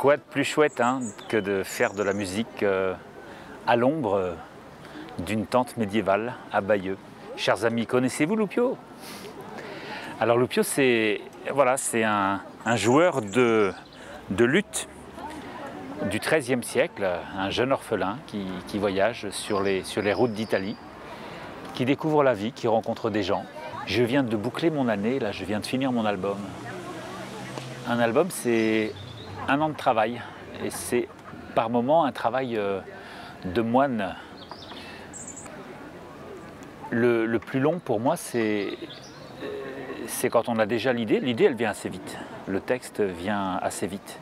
Quoi de plus chouette que de faire de la musique à l'ombre d'une tente médiévale à Bayeux. Chers amis, connaissez-vous Loupio? Alors Loupio, c'est un joueur de luth du XIIIe siècle, un jeune orphelin qui voyage sur les routes d'Italie, qui découvre la vie, qui rencontre des gens. Je viens de boucler mon année, là, je viens de finir mon album. Un album, c'est un an de travail, et c'est par moments un travail de moine. Le plus long pour moi, c'est quand on a déjà l'idée. L'idée, elle vient assez vite. Le texte vient assez vite.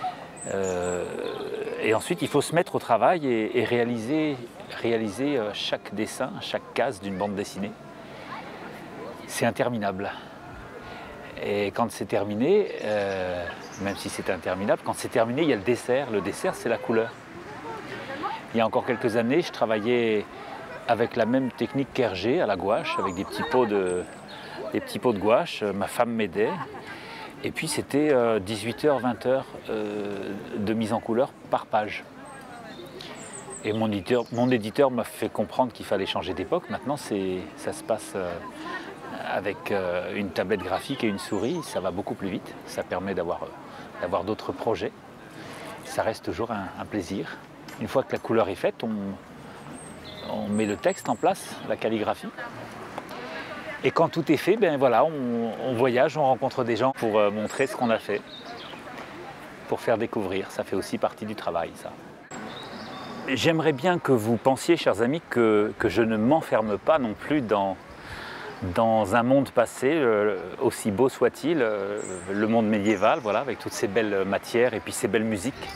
Et ensuite, il faut se mettre au travail et réaliser chaque dessin, chaque case d'une bande dessinée. C'est interminable. Et quand c'est terminé, même si c'est interminable, quand c'est terminé, il y a le dessert. Le dessert, c'est la couleur. Il y a encore quelques années, je travaillais avec la même technique qu'Hergé, à la gouache, avec des petits pots de gouache. Ma femme m'aidait. Et puis c'était 18h, 20h de mise en couleur par page. Et mon éditeur m'a fait comprendre qu'il fallait changer d'époque. Maintenant, ça se passe avec une tablette graphique et une souris. Ça va beaucoup plus vite. Ça permet d'avoir d'autres projets. Ça reste toujours un plaisir. Une fois que la couleur est faite, on met le texte en place, la calligraphie. Et quand tout est fait, ben voilà, on voyage, on rencontre des gens pour montrer ce qu'on a fait, pour faire découvrir. Ça fait aussi partie du travail, ça. J'aimerais bien que vous pensiez, chers amis, que je ne m'enferme pas non plus dans un monde passé, aussi beau soit-il, le monde médiéval, voilà, avec toutes ces belles matières et puis ces belles musiques.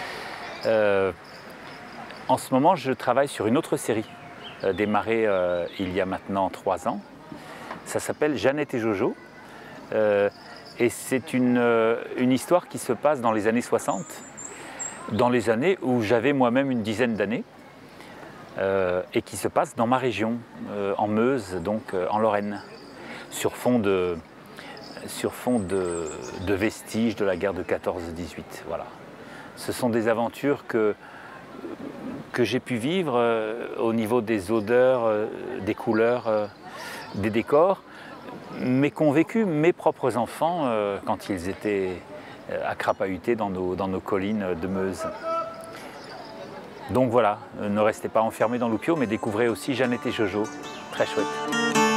En ce moment, je travaille sur une autre série, démarrée il y a maintenant 3 ans. Ça s'appelle Jeannette et Jojo. Et c'est une histoire qui se passe dans les années 60, dans les années où j'avais moi-même une dizaine d'années, et qui se passe dans ma région, en Meuse, donc en Lorraine, sur fond de vestiges de la guerre de 14-18. Voilà. Ce sont des aventures que j'ai pu vivre au niveau des odeurs, des couleurs, des décors, mais qu'ont vécu mes propres enfants quand ils étaient à crapahuter dans nos collines de Meuse. Donc voilà, ne restez pas enfermés dans Loupio, mais découvrez aussi Jeannette et Jojo, très chouette.